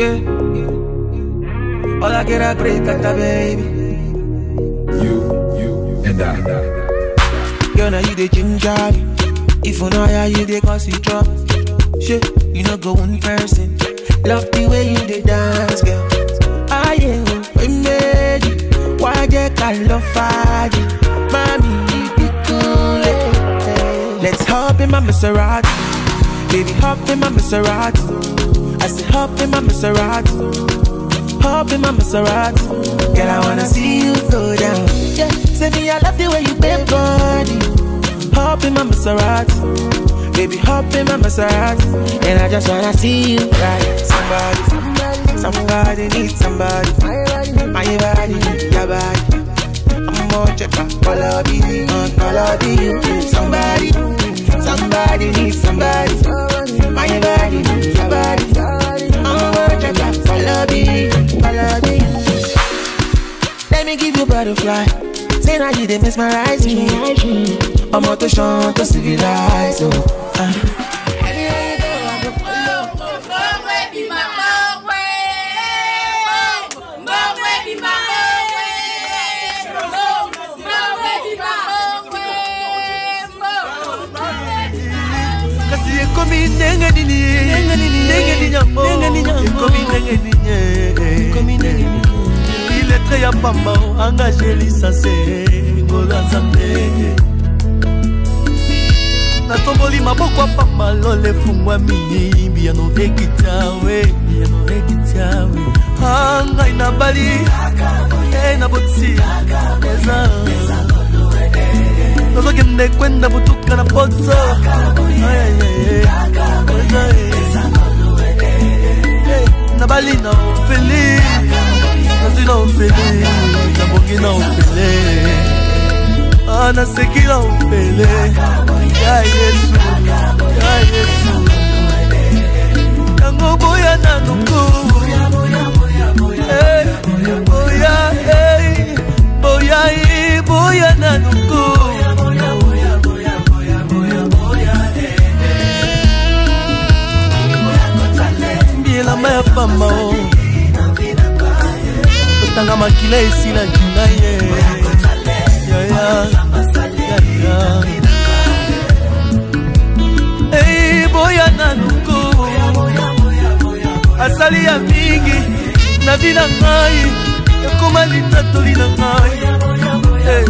Yeah. All I get a great cat, baby. You and I. Girl, now you the ginger. If you know how you the cause it drop. Shit, you know go one person. Love the way you the dance, girl. Ah yeah, we made you. Why they can't love fight you? Mommy, you be cool. Let's hop in my Maserati. Baby, hop in my Maserati. I said hop in my Maserati. Hop in my Maserati. Girl, I wanna see you go down. Yeah, say me I love the way you bend body. Hop in my Maserati. Baby, hop in my Maserati. And I just wanna see you ride. Somebody needs somebody. My body, your body. I'm more checker, color be you. Somebody needs somebody. My body, your body. I'm more checker, color be you. Let me give you butterfly. Say now you they mesmerize me. I'm out to shine to civilize. Il est très apamba, engagé licencié, Golazamé. Natomboli maboko pamba lole fungwa mini, biano ekitawe. Anga ina bali, na botsi, nozo gende kwenda butuka na poto. Na bali na ofele, nazi na ofele, na bogi na ofele, ana seki na ofele. Ya Yesu, yango boya na nuku, boya na nuku. La mère femme tanga makila esila kina ye hey boya nanuko asali ya mingi na vina ngai ekoma litatoli na ngai hey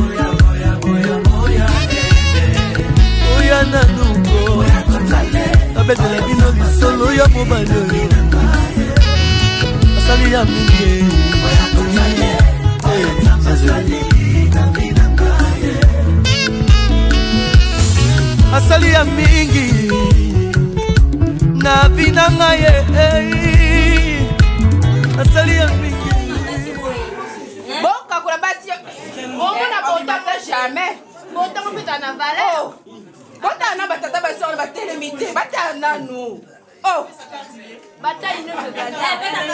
boya nanuko abetela bino lisolo ya mobali asali ya mingi asali ya mingi na vinanga ye asali ya mingi boka kula basi omona bonta jamais bonta mpita na valeur bonta na batata basi on batelemite batana nous oh bataille ne me gagne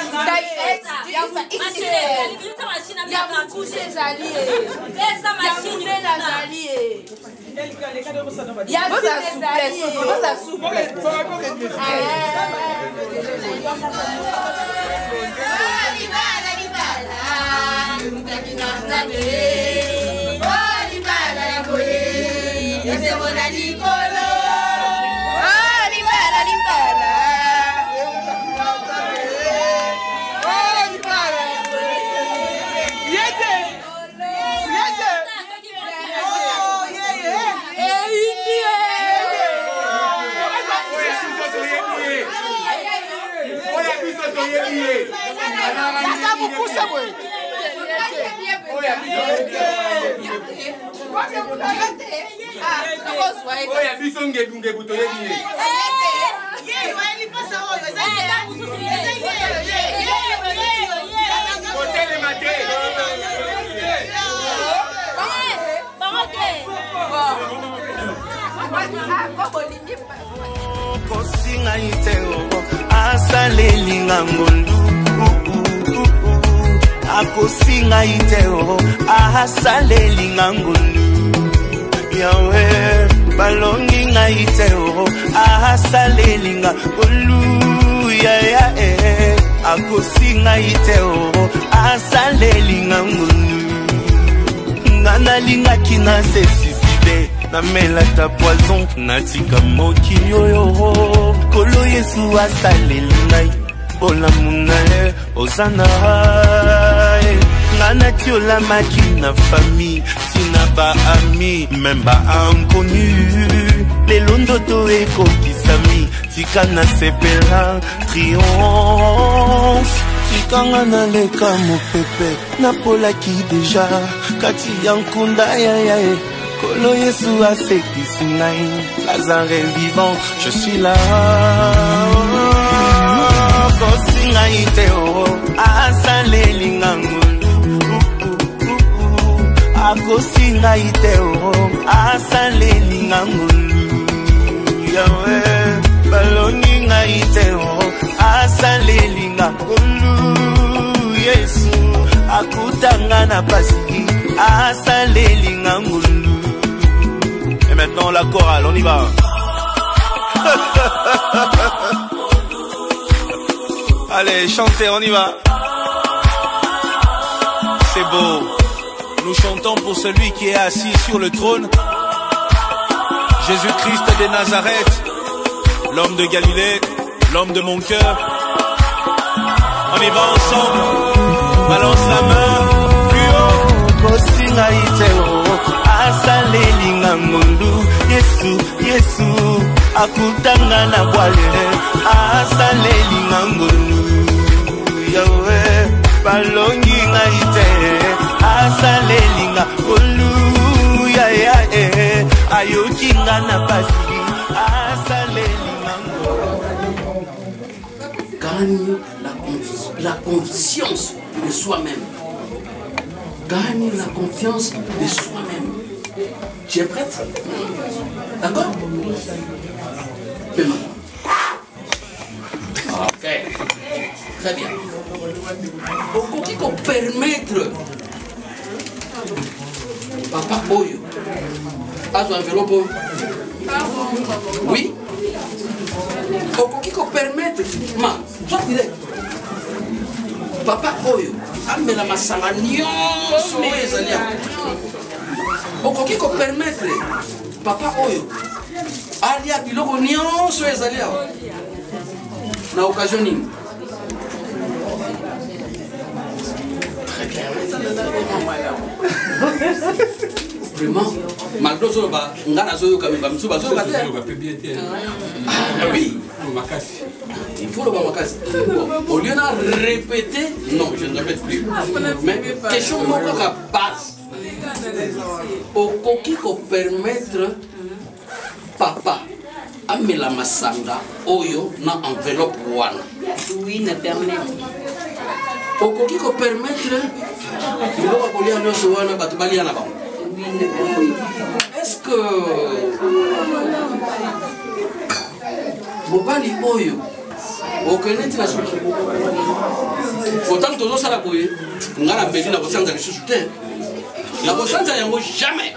Akosinga iteo asaleli ngangulu Yahweh balongi ngaiteo asaleli ngangulu ya akosinga ite o asaleli ngangunu ngana linga kina se suicide na mela ta poison natika mokili oyo kolo Yesu asaleli ngai olamu na ye ozana ngana tiola maki na famille tina ba ami même ba inconnu lelo ndoto ekokisami tika na sepela triomphe tikanga na leka mopepe napolaki deja kati ya nkunda yayae kolo Yesu asekisi ngai Lazare vivant je suis là kosinga ite o asaleli ngangulu akosinga ite o asaleli ngangulu yawe balongi ngai ite o asaleli ngangulu Yesu akutanga na pasi asaleli ngangulu. Et maintenant la chorale, on y va. Allez, chantez, on y va. C'est beau. Nous chantons pour celui qui est assis sur le trône. Jésus-Christ de Nazareth, l'homme de Galilée, l'homme de mon cœur. On y va ensemble. Balance la main. Plus haut. Kosinga iteo, asaleli ngangulu. Yesu, Yesu, akutanga na bwale. Asaleli ngangulu. Yahweh, balongi ngaite. Asaleli ngangulu. Ya ya ayoki ngana pasi. Asaleli ngangulu. Gagne la conscience de soi-même. Gagne la confiance de soi-même. Tu es prête? D'accord? Ok. Très bien. Pour qu'on permettre Papa Oyo à son enveloppe. Oui? Pour qu'on permettre toi direct. Papa Oyo amela masanga nyonso ezali awa okoki kopermettre Papa Oyo alia biloko nyonso ezali awa na occasion nini? Très bien. Vraiment malgré ça ba ngana zoyoka me bamsu bazoyoka te. Ah oui, il faut le makasi. Au lieu de répéter, non, je ne répète plus. Mais question moko ka base. Au koki ko permettre papa amela masanga oyo na enveloppe wana. Oui, ne permet. Au koki ko permettre biloko kolia nyonso wana bato balia na bango. Est-ce que mobali oyo okeneti na suki autant tozosala boye nga na mbeli na kosanza lisusu te na kosanza yango jamais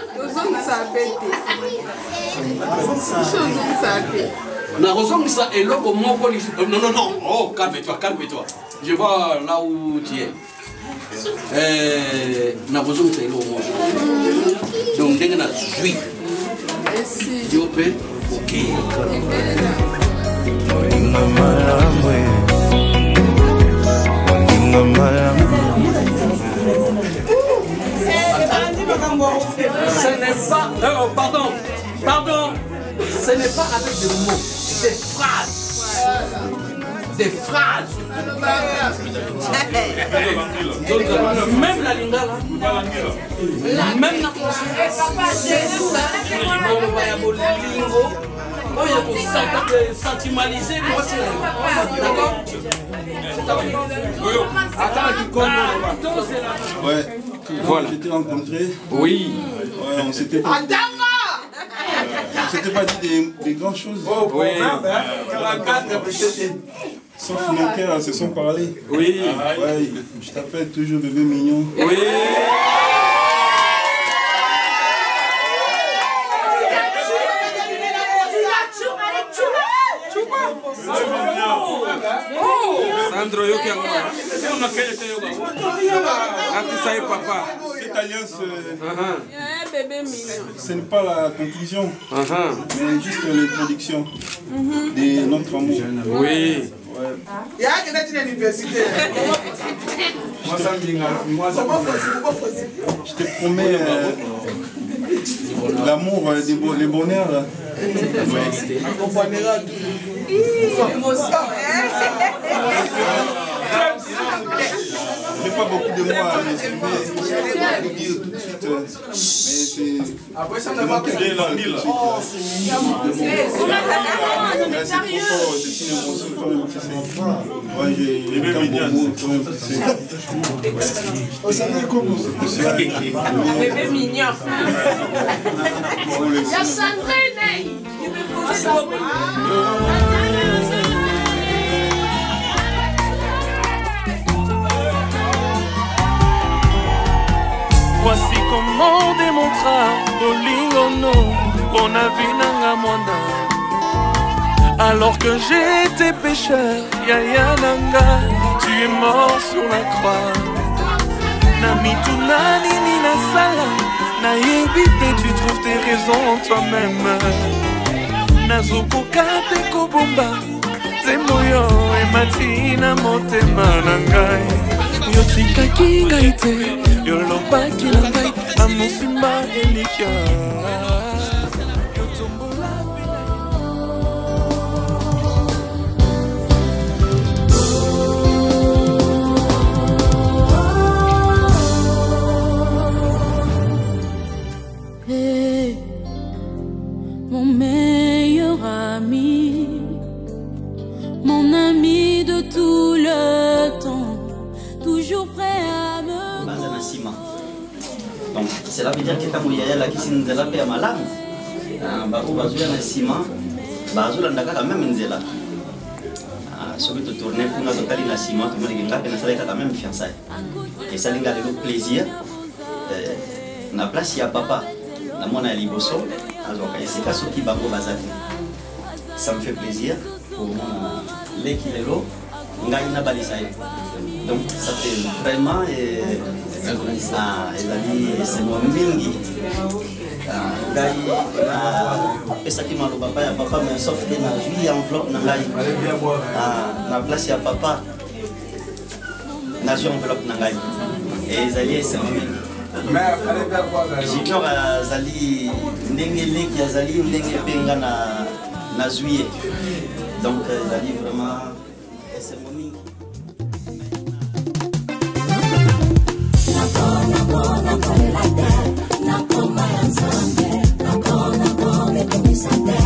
na kozongisa eloko moko non oh calme-toi je vois là où tu es na kozongisa eloko moko donc ndenge na zwi yo pe okay. Ce n'est pas... pardon. Ce n'est pas avec des mots, des phrases. Des phrases. Même la lingala. Même la oh, il faut sentimaliser, moi c'est d'accord? Ouais, voilà. J'étais rencontré. Oui. Ouais, on s'était pas dit des grandes choses. Oh, oui. Sauf nos cœurs se sont parlé. Oui. Ouais, je t'appelle toujours bébé mignon. Oui. Andro yoki yango on makele te yoga ça est papa cette alliance bébé mignon. Ce n'est pas la conclusion mais juste l'introduction de notre amour. Oui. Il y a une université. Je te promets l'amour, les bonheurs. Accompagnera je n'ai pas beaucoup de mots à m'exprimer, je vais vous dire tout de suite, mais c'est la ville. C'est trop fort, c'est une émotion quand même, tu sais. Moi j'ai un beau mot quand même, tu sais. Bébé mignon. Il y a Sandrine. Il me pose Voici comment démontra Bolingono on a vu Nanga Mwanda. Alors que j'étais pécheur, Yaya Nanga, tu es mort sur la croix. Nami Tunani Nina Sala, Naïbité, tu trouves tes raisons en toi-même. Nazuko Kate Kobomba, Zemoyo et Matina Motema Nangai. Yotika Kingaite, Yoloba Kilangai, Amusimba Elikia. Hey, mon meilleur ami, mon ami de tout le temps, toujours prêt à me... Donc, cela veut dire que quand il y a la question de la paix à Malam, Bakou Bazouya na Sima, Bazoula Ndaka même Nzela. Celui de tourner pour nous totaler la Sima, tout le monde est quand même fiançailles. Et ça lui a le plaisir. Na place il y a papa, na mon ali bosso, alors c'est pas ce qui bango bazati. Ça me fait plaisir pour l'équilibre, ngaina balisaï. Donc ça fait vraiment c'est mon mingi. Et ça qui m'a le papa mais sauf que na vie enveloppe na ngai. Na place il y a papa, na vie enveloppe na ngai. Et Zali c'est mon mingi. Junior azali ndenge leki azali ndenge penga na juillet. Donc azali vraiment c'est mon mingi. Nakoma ya nzambe, nakoma me kumisate.